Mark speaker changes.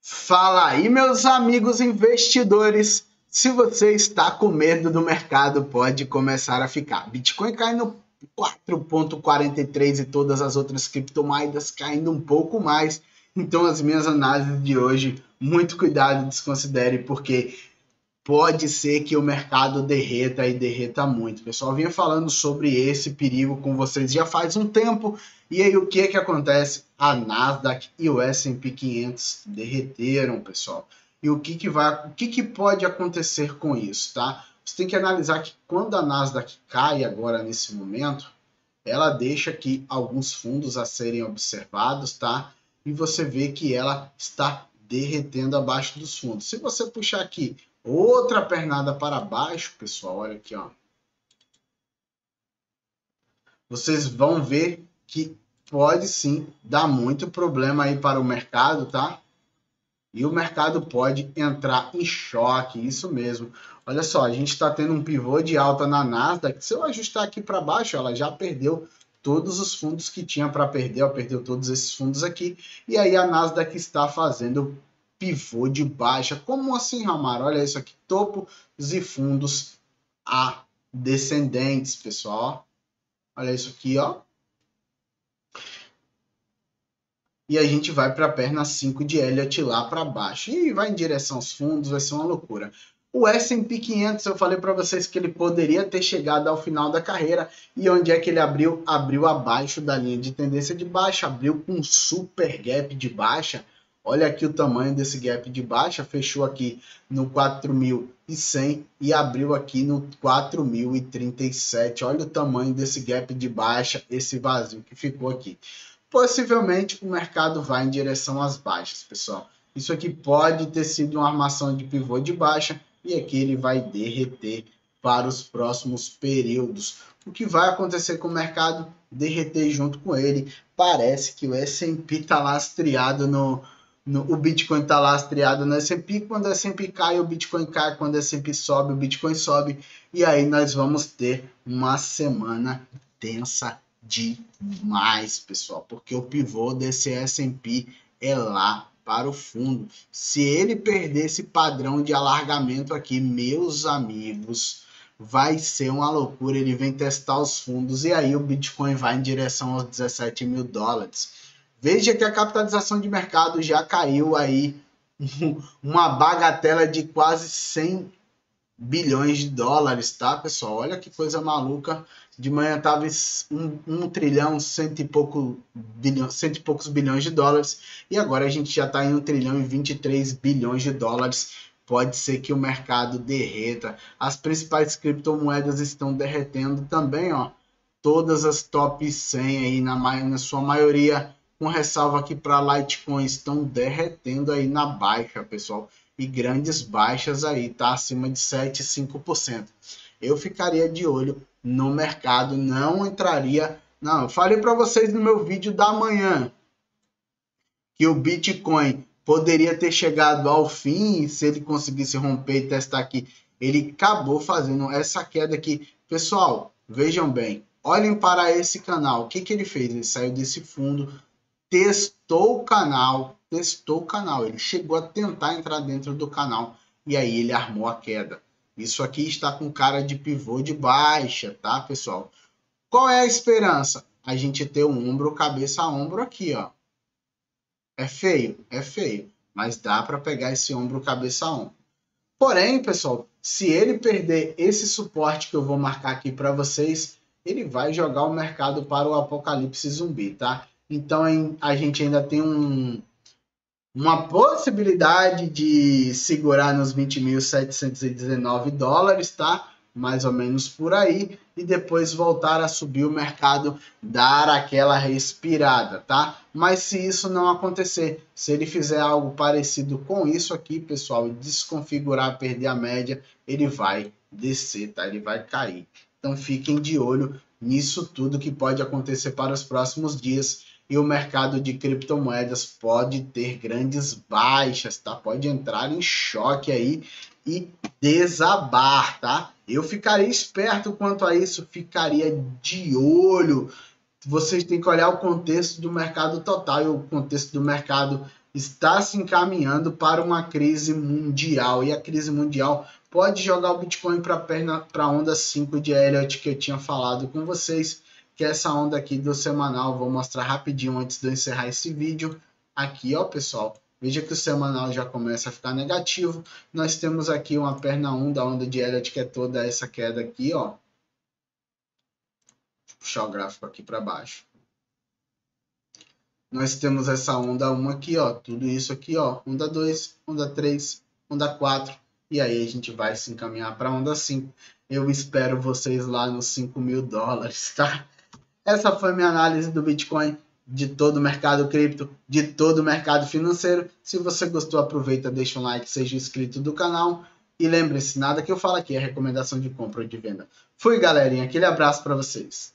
Speaker 1: Fala aí, meus amigos investidores. Se você está com medo do mercado, pode começar a ficar. Bitcoin caindo 4,43 e todas as outras criptomoedas caindo um pouco mais. Então, as minhas análises de hoje, muito cuidado, desconsidere, porque pode ser que o mercado derreta e derreta muito. O pessoal vinha falando sobre esse perigo com vocês já faz um tempo. E aí o que acontece? A Nasdaq e o S&P 500 derreteram, pessoal. E o que pode acontecer com isso, tá? Você tem que analisar que quando a Nasdaq cai agora nesse momento, ela deixa aqui alguns fundos a serem observados, tá? E você vê que ela está derretendo abaixo dos fundos. Se você puxar aqui outra pernada para baixo, pessoal, olha aqui, ó. Vocês vão ver que pode sim dar muito problema aí para o mercado, tá? E o mercado pode entrar em choque, isso mesmo. Olha só, a gente está tendo um pivô de alta na Nasdaq. Se eu ajustar aqui para baixo, ela já perdeu todos os fundos que tinha para perder, ela perdeu todos esses fundos aqui. E aí a Nasdaq está fazendo pivô de baixa. Como assim, Ramar? Olha isso aqui, topos e fundos a descendentes, pessoal. Olha isso aqui, ó. E a gente vai para a perna 5 de Elliott lá para baixo. E vai em direção aos fundos, vai ser uma loucura. O S&P 500, eu falei para vocês que ele poderia ter chegado ao final da carreira. E onde é que ele abriu? Abriu abaixo da linha de tendência de baixa. Abriu com um super gap de baixa. Olha aqui o tamanho desse gap de baixa. Fechou aqui no 4.100 e abriu aqui no 4.037. Olha o tamanho desse gap de baixa, esse vazio que ficou aqui. Possivelmente o mercado vai em direção às baixas, pessoal. Isso aqui pode ter sido uma armação de pivô de baixa e aqui ele vai derreter para os próximos períodos. O que vai acontecer com o mercado? Derreter junto com ele. Parece que o S&P está lastreado o Bitcoin está lastreado no S&P. Quando o S&P cai, o Bitcoin cai. Quando o S&P sobe, o Bitcoin sobe. E aí nós vamos ter uma semana tensa demais, pessoal, porque o pivô desse S&P é lá para o fundo. Se ele perder esse padrão de alargamento aqui, meus amigos, vai ser uma loucura. Ele vem testar os fundos e aí o Bitcoin vai em direção aos 17 mil dólares. Veja que a capitalização de mercado já caiu aí uma bagatela de quase 100 bilhões de dólares, tá, pessoal? Olha que coisa maluca. De manhã estava 1 trilhão, cento e poucos bilhões de dólares. E agora a gente já está em 1 trilhão e 23 bilhões de dólares. Pode ser que o mercado derreta. As principais criptomoedas estão derretendo também, ó. Todas as top 100 aí, na sua maioria, com ressalva aqui para Litecoin, estão derretendo aí na baixa, pessoal. E grandes baixas aí, tá acima de 7,5%. Eu ficaria de olho no mercado, não entraria. Não, eu falei para vocês no meu vídeo da manhã que o Bitcoin poderia ter chegado ao fim se ele conseguisse romper e testar aqui. Ele acabou fazendo essa queda aqui. Pessoal, vejam bem, olhem para esse canal. O que ele fez? Ele saiu desse fundo, testou o canal. Ele chegou a tentar entrar dentro do canal e aí ele armou a queda. Isso aqui está com cara de pivô de baixa, tá, pessoal? Qual é a esperança? A gente ter um ombro, cabeça a ombro aqui, ó. É feio, mas dá para pegar esse ombro, cabeça a ombro. Porém, pessoal, se ele perder esse suporte que eu vou marcar aqui para vocês, ele vai jogar o mercado para o apocalipse zumbi, tá? Então a gente ainda tem uma possibilidade de segurar nos 20.719 dólares, tá? Mais ou menos por aí, e depois voltar a subir o mercado, dar aquela respirada, tá? Mas se isso não acontecer, se ele fizer algo parecido com isso aqui, pessoal, e desconfigurar, perder a média, ele vai descer, tá? Ele vai cair. Então fiquem de olho nisso tudo que pode acontecer para os próximos dias. E o mercado de criptomoedas pode ter grandes baixas, tá? Pode entrar em choque aí e desabar, tá? Eu ficaria esperto quanto a isso, ficaria de olho. Vocês têm que olhar o contexto do mercado total e o contexto do mercado está se encaminhando para uma crise mundial. E a crise mundial pode jogar o Bitcoin para a onda 5 de Elliott que eu tinha falado com vocês, que é essa onda aqui do semanal. Vou mostrar rapidinho antes de eu encerrar esse vídeo. Aqui, ó, pessoal. Veja que o semanal já começa a ficar negativo. Nós temos aqui uma perna 1 da onda de Elliott, que é toda essa queda aqui, ó. Deixa eu puxar o gráfico aqui para baixo. Nós temos essa onda 1 aqui, ó. Tudo isso aqui, ó. Onda 2, onda 3, onda 4. E aí a gente vai se encaminhar para a onda 5. Eu espero vocês lá nos 5 mil dólares, tá? Essa foi minha análise do Bitcoin, de todo o mercado cripto, de todo o mercado financeiro. Se você gostou, aproveita, deixa um like, seja inscrito do canal. E lembre-se, nada que eu falo aqui é recomendação de compra ou de venda. Fui, galerinha. Aquele abraço para vocês.